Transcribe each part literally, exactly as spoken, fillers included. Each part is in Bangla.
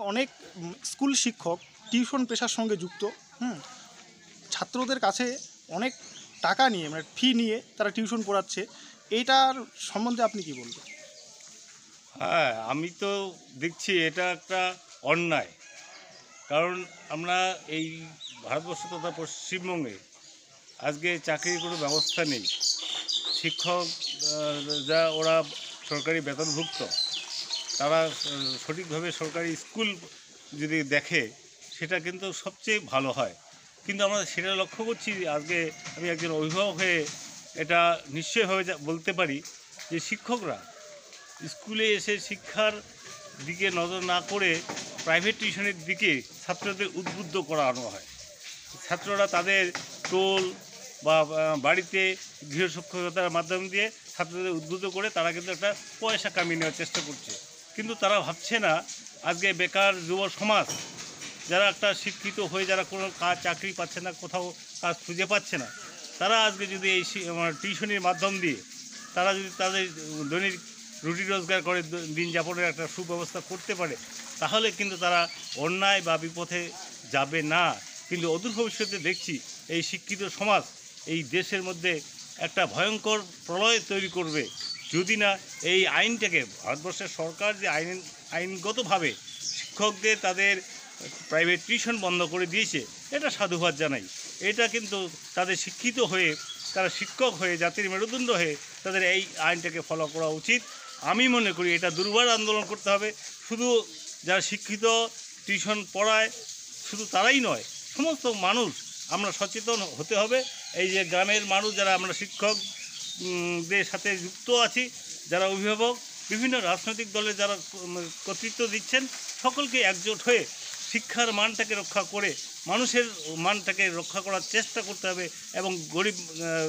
অনেক স্কুল শিক্ষক টিউশন পেশার সঙ্গে যুক্ত। হুম ছাত্রদের কাছে অনেক টাকা নিয়ে মানে ফি নিয়ে তারা টিউশন পড়াচ্ছে, এইটার সম্বন্ধে আপনি কি বলবেন? হ্যাঁ, আমি তো দেখছি এটা একটা অন্যায়। কারণ আমরা এই ভারতবর্ষ তথা পশ্চিমবঙ্গে আজকে চাকরির কোনো ব্যবস্থা নেই। শিক্ষক যা ওরা সরকারি বেতনভুক্ত, তারা সঠিকভাবে সরকারি স্কুল যদি দেখে সেটা কিন্তু সবচেয়ে ভালো হয়। কিন্তু আমরা সেটা লক্ষ্য করছি। আজকে আমি একজন অভিভাবক হয়ে এটা নিশ্চয়ভাবে বলতে পারি যে শিক্ষকরা স্কুলে এসে শিক্ষার দিকে নজর না করে প্রাইভেট টিউশনের দিকে ছাত্রদের উদ্বুদ্ধ করানো হয়। ছাত্ররা তাদের টোল বা বাড়িতে গৃহশিক্ষকতার মাধ্যম দিয়ে ছাত্রদের উদ্বুদ্ধ করে তারা কিন্তু একটা পয়সা কামিয়ে নেওয়ার চেষ্টা করছে। কিন্তু তারা ভাবছে না আজকে বেকার যুব সমাজ যারা একটা শিক্ষিত হয়ে যারা কোনো কাজ চাকরি পাচ্ছে না, কোথাও কাজ খুঁজে পাচ্ছে না, তারা আজকে যদি এই টিউশনির মাধ্যম দিয়ে তারা যদি তাদের দৈনিক রুটি রোজগার করে দিন যাপনের একটা সুব্যবস্থা করতে পারে, তাহলে কিন্তু তারা অন্যায় বা বিপথে যাবে না। কিন্তু অদূর ভবিষ্যতে দেখছি এই শিক্ষিত সমাজ এই দেশের মধ্যে একটা ভয়ঙ্কর প্রলয় তৈরি করবে যদি না এই আইনটাকে, ভারতবর্ষের সরকার যে আইন আইনগতভাবে শিক্ষকদের তাদের প্রাইভেট টিউশন বন্ধ করে দিয়েছে, এটা সাধুবাদ জানাই। এটা কিন্তু তাদের শিক্ষিত হয়ে তারা শিক্ষক হয়ে জাতির মেরুদণ্ড হয়ে তাদের এই আইনটাকে ফলো করা উচিত। আমি মনে করি এটা দুর্বার আন্দোলন করতে হবে। শুধু যারা শিক্ষিত টিউশন পড়ায় শুধু তারাই নয়, সমস্ত মানুষ আমরা সচেতন হতে হবে। এই যে গ্রামের মানুষ যারা আমরা শিক্ষকদের সাথে যুক্ত আছি, যারা অভিভাবক, বিভিন্ন রাজনৈতিক দলে যারা কর্তৃত্ব দিচ্ছেন, সকলকে একজোট হয়ে শিক্ষার মানটাকে রক্ষা করে মানুষের মানটাকে রক্ষা করার চেষ্টা করতে হবে এবং গরিব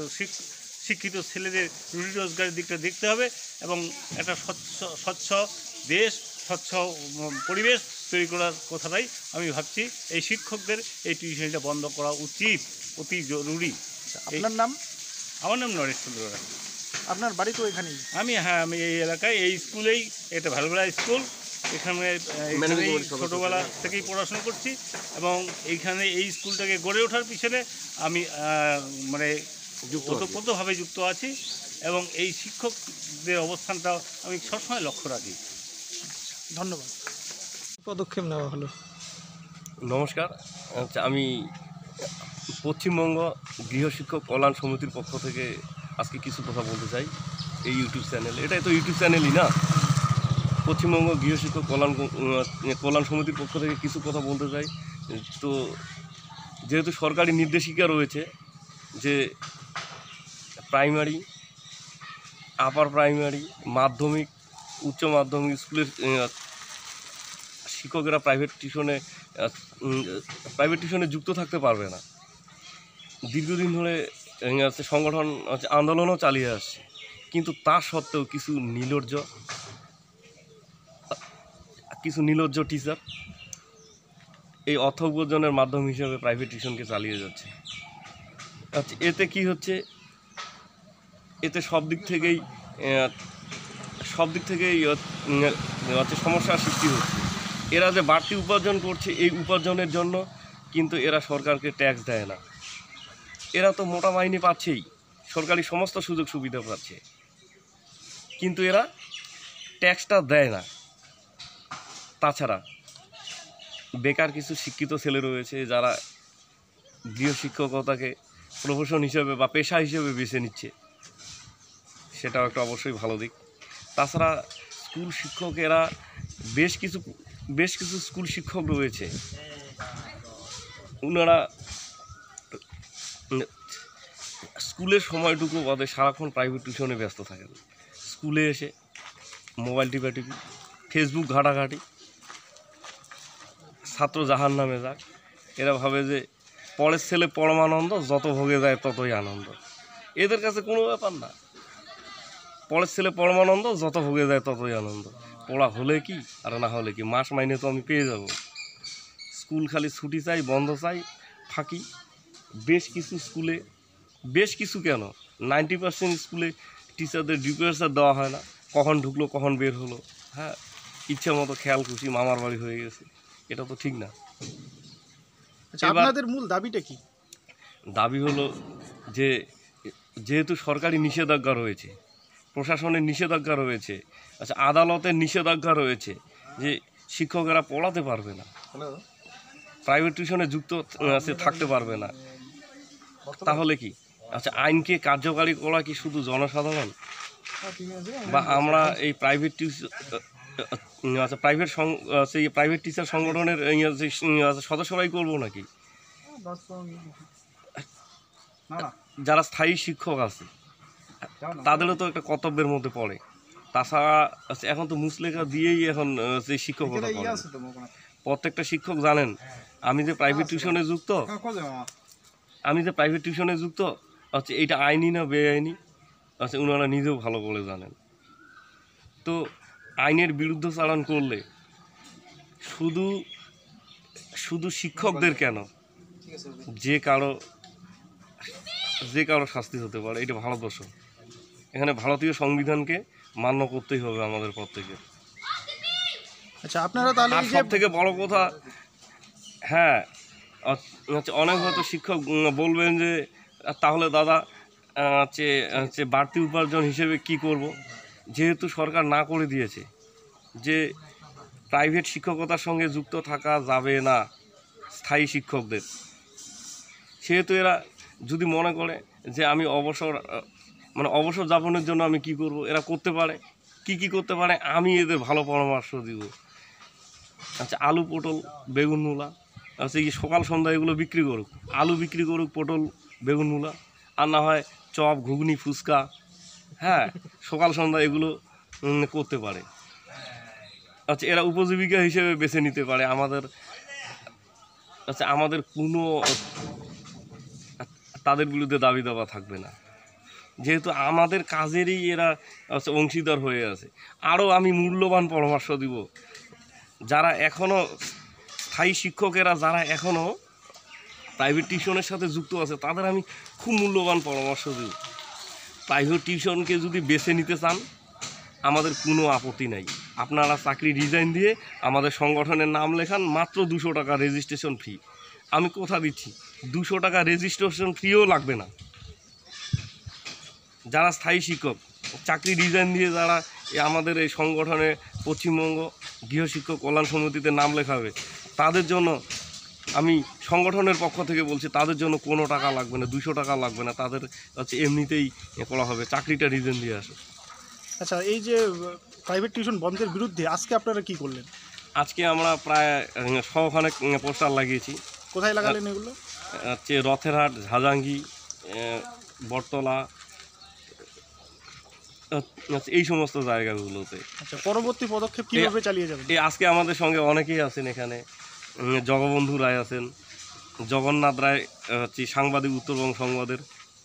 শিক্ষিত ছেলেদের রুটি রোজগারের দিকটা দেখতে হবে এবং একটা স্বচ্ছ স্বচ্ছ দেশ, স্বচ্ছ পরিবেশ তৈরি করার কথাটাই আমি ভাবছি। এই শিক্ষকদের এই টিউশনটা বন্ধ করা উচিত, অতি জরুরি। আপনার নাম? আমার নাম নরেশ চন্দ্র রায়। আপনার বাড়ি তো এখানেই? আমি হ্যাঁ আমি এই এলাকায়, এই স্কুলেই, এটা ভালবেলা স্কুল, এখানে এখানেই ছোটোবেলা থেকেই পড়াশোনা করছি এবং এইখানে এই স্কুলটাকে গড়ে ওঠার পিছনে আমি মানে ওতপ্রোতভাবে যুক্ত আছি এবং এই শিক্ষকদের অবস্থানটা আমি সবসময় লক্ষ্য রাখি। ধন্যবাদ। পদক্ষেপ নেওয়া হলো। নমস্কার, আচ্ছা আমি পশ্চিমবঙ্গ গৃহশিক্ষক কল্যাণ সমিতির পক্ষ থেকে আজকে কিছু কথা বলতে চাই। এই ইউটিউব চ্যানেল, এটাই তো ইউটিউব চ্যানেলই না, পশ্চিমবঙ্গ গৃহশিক্ষক কল্যাণ কল্যাণ সমিতির পক্ষ থেকে কিছু কথা বলতে চাই। তো যেহেতু সরকারি নির্দেশিকা রয়েছে যে প্রাইমারি, আপার প্রাইমারি, মাধ্যমিক, উচ্চ মাধ্যমিক স্কুলের শিক্ষকেরা প্রাইভেট টিউশনে প্রাইভেট টিউশনে যুক্ত থাকতে পারবে না। দীর্ঘদিন ধরে সংগঠন আন্দোলনও চালিয়ে আসছে, কিন্তু তা সত্ত্বেও কিছু নির্লজ্জ কিছু নির্লজ্জ টিচার এই অর্থ উপার্জনের মাধ্যম হিসেবে প্রাইভেট টিউশনকে চালিয়ে যাচ্ছে। আচ্ছা, এতে কি হচ্ছে? এতে সব দিক থেকেই সব দিক থেকেই হচ্ছে সমস্যার সৃষ্টি হচ্ছে। এরা যে বাড়তি উপার্জন করছে, এই উপার্জনের জন্য কিন্তু এরা সরকারকে ট্যাক্স দেয় না। এরা তো মোটা মাইনে পাচ্ছেই, সরকারি সমস্ত সুযোগ সুবিধা পাচ্ছে, কিন্তু এরা ট্যাক্সটা দেয় না। তাছাড়া বেকার কিছু শিক্ষিত ছেলে রয়েছে যারা গৃহশিক্ষকতাকে প্রফেশন হিসেবে বা পেশা হিসেবে বেছে নিচ্ছে, সেটাও একটা অবশ্যই ভালো দিক। তাছাড়া স্কুল শিক্ষকেরা বেশ কিছু বেশ কিছু স্কুল শিক্ষক রয়েছে, ওনারা স্কুলের সময়টুকু বাদে সারাক্ষণ প্রাইভেট টিউশনে ব্যস্ত থাকেন। স্কুলে এসে মোবাইল টিপাটিপি, ফেসবুক ঘাটাঘাটি, ছাত্র জাহান নামে যাক। এরা ভাবে যে পরের ছেলে পরমানন্দ, যত ভোগে যায় ততই আনন্দ। এদের কাছে কোনো ব্যাপার না, পরের ছেলে পরমানন্দ, যত ভোগে যায় ততই আনন্দ। পড়া হলে কি আর না হলে কি, মাস মাইনে তো আমি পেয়ে যাব। স্কুল খালি ছুটি চাই, বন্ধ চাই, ফাঁকি। বেশ কিছু স্কুলে, বেশ কিছু কেন নাইনটি পার্সেন্ট স্কুলে টিচারদের ডিউটি দেওয়া হয় না, কখন ঢুকলো কখন বের হলো, হ্যাঁ ইচ্ছা মতো খেয়াল খুশি মামার বাড়ি হয়ে গেছে। এটা তো ঠিক না। আচ্ছা, এবার- আপনাদের মূল দাবিটা কি? দাবি হলো যে যেহেতু সরকারি নিষেধাজ্ঞা রয়েছে, প্রশাসনের নিষেধাজ্ঞা রয়েছে, আচ্ছা আদালতের নিষেধাজ্ঞা রয়েছে যে শিক্ষকেরা পড়াতে পারবে না, প্রাইভেট টিউশনে যুক্ত আছে থাকতে পারবে না, তাহলে কি আচ্ছা আইনকে কার্যকারী করা কি শুধু জনসাধারণ বা আমরা এই প্রাইভেট টিউশন আচ্ছা প্রাইভেট সেই প্রাইভেট টিচার সংগঠনের এই যে সদস্যরাই করবো নাকি? যারা স্থায়ী শিক্ষক আছে তাদেরও তো একটা কর্তব্যের মধ্যে পড়ে। তাছাড়া আচ্ছা, এখন তো মুসলেখা দিয়েই এখন আহ, সেই শিক্ষকতা করে। প্রত্যেকটা শিক্ষক জানেন আমি যে প্রাইভেট টিউশনে যুক্ত আমি যে প্রাইভেট টিউশনে যুক্ত আচ্ছা এইটা আইনি না বেআইনি আচ্ছা ওনারা নিজেও ভালো করে জানেন। তো আইনের বিরুদ্ধচারণ করলে শুধু শুধু শিক্ষকদের কেন যে কারো যে কারো শাস্তি হতে পারে। এটা ভারতবর্ষ, এখানে ভারতীয় সংবিধানকে মান্য করতেই হবে আমাদের প্রত্যেকের। আচ্ছা, আপনারা তাহলে আর এই যে সব থেকে বড় কথা, হ্যাঁ হচ্ছে অনেক হয়তো শিক্ষক উম, বলবেন যে তাহলে দাদা আহ, হচ্ছে হচ্ছে বাড়তি উপার্জন হিসেবে কি করব, যেহেতু সরকার না করে দিয়েছে যে প্রাইভেট শিক্ষকতার সঙ্গে যুক্ত থাকা যাবে না স্থায়ী শিক্ষকদের, সেহেতু এরা যদি মনে করে যে আমি অবসর আহ, মানে অবসর যাপনের জন্য আমি কি করব, এরা করতে পারে। কি কি করতে পারে আমি এদের ভালো পরামর্শ দিব। আচ্ছা আলু পটল বেগুন মূলা আচ্ছা এই সকাল সন্ধ্যা এগুলো বিক্রি করুক, আলু বিক্রি করুক, পটল বেগুন মূলা, আর না হয় চপ ঘুগনি ফুচকা, হ্যাঁ সকাল সন্ধ্যা এগুলো উম, করতে পারে। আচ্ছা এরা উপজীবিকা হিসেবে বেছে নিতে পারে। আমাদের আচ্ছা আমাদের কোনো তাদের বিরুদ্ধে দাবি দাবা থাকবে না, যেহেতু আমাদের কাজেরই এরা আচ্ছা অংশীদার হয়ে আছে। আরও আমি মূল্যবান পরামর্শ দিব, যারা এখনও স্থায়ী শিক্ষকেরা যারা এখনও প্রাইভেট টিউশনের সাথে যুক্ত আছে তাদের আমি খুব মূল্যবান পরামর্শ দিব। প্রাইভেট টিউশনকে যদি বেছে নিতে চান আমাদের কোনো আপত্তি নাই, আপনারা চাকরি রিজাইন দিয়ে আমাদের সংগঠনের নাম লেখান, মাত্র দুশো টাকা রেজিস্ট্রেশন ফি। আমি কথা দিচ্ছি দুশো টাকা রেজিস্ট্রেশন ফিও লাগবে না। যারা স্থায়ী শিক্ষক চাকরি রিজাইন দিয়ে যারা এ আমাদের এই সংগঠনে পশ্চিমবঙ্গ গৃহশিক্ষক কল্যাণ সমিতিতে নাম লেখাবে তাদের জন্য আমি সংগঠনের পক্ষ থেকে বলছি তাদের জন্য কোনো টাকা লাগবে না, দুশো টাকা লাগবে না, তাদের হচ্ছে এমনিতেই এ করা হবে, চাকরিটা রিজাইন দিয়ে আসে। আচ্ছা, এই যে প্রাইভেট টিউশন বন্ধের বিরুদ্ধে আজকে আপনারা কি করলেন? আজকে আমরা প্রায় শখানেক পোস্টার লাগিয়েছি। কোথায় লাগালেন এগুলো? হচ্ছে রথেরহাট, ঝাজাঙ্গি, আহ, বটতলা, আচ্ছা এই সমস্ত জায়গাগুলোতে। আচ্ছা, পরবর্তী পদক্ষেপ কিভাবে চালিয়ে যাবেন? এই আজকে আমাদের সঙ্গে অনেকেই আছেন এখানে, উম, জগবন্ধু রায় আছেন, জগন্নাথ রায় আহ, হচ্ছে সাংবাদিক উত্তরবঙ্গ সংবাদের,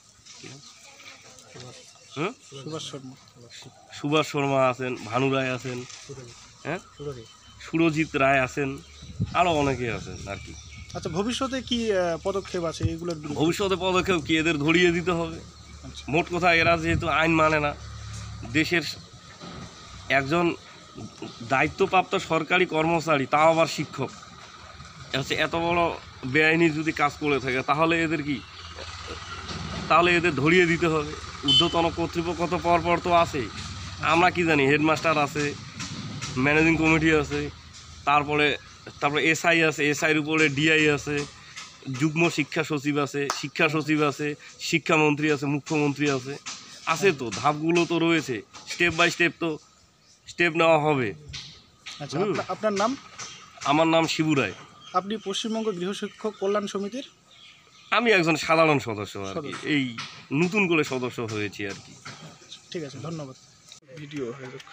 হুম সুভাষ শর্মা, সুভাষ শর্মা আছেন, ভানু রায় আছেন, হ্যাঁ সুরজিৎ রায় আছেন, আরও অনেকেই আছেন আর কি। আচ্ছা, ভবিষ্যতে কি আহ, পদক্ষেপ আছে এগুলোর বিরুদ্ধে? ভবিষ্যতে পদক্ষেপ কি এদের ধরিয়ে দিতে হবে। আচ্ছা। মোট কথা এরা যেহেতু আইন মানে না, দেশের একজন দায়িত্বপ্রাপ্ত সরকারি কর্মচারী তাও আবার শিক্ষক হচ্ছে এত বড় বেআইনি যদি কাজ করে থাকে তাহলে এদের কি তাহলে এদের ধরিয়ে দিতে হবে। ঊর্ধ্বতন কর্তৃপক্ষ তো পরপর তো আছে, আমরা কি জানি হেডমাস্টার আছে, ম্যানেজিং কমিটি আছে, তারপরে তারপরে এসআই আছে, এসআইয়ের উপরে ডিআই আছে, যুগ্ম শিক্ষা সচিব আছে, শিক্ষা সচিব আছে, শিক্ষামন্ত্রী আছে, মুখ্যমন্ত্রী আছে, আছে তো ধাপগুলো তো রয়েছে, স্টেপ বাই স্টেপ তো স্টেপ নেওয়া হবে। আচ্ছা, হুম। আপনা- আপনার নাম? আমার নাম শিবু রায়, আপনি পশ্চিমবঙ্গ গৃহশিক্ষক কল্যাণ সমিতির? আমি একজন সাধারণ সদস্য আর কি, সদস্য। এই নতুন করে সদস্য হয়েছি আর কি। ঠিক আছে, ধন্যবাদ। ভিডিও হয়ে যাক।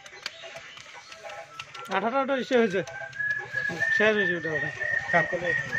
আঠারোটা এসে হয়েছে শেষ হয়েছে ওটা ওটা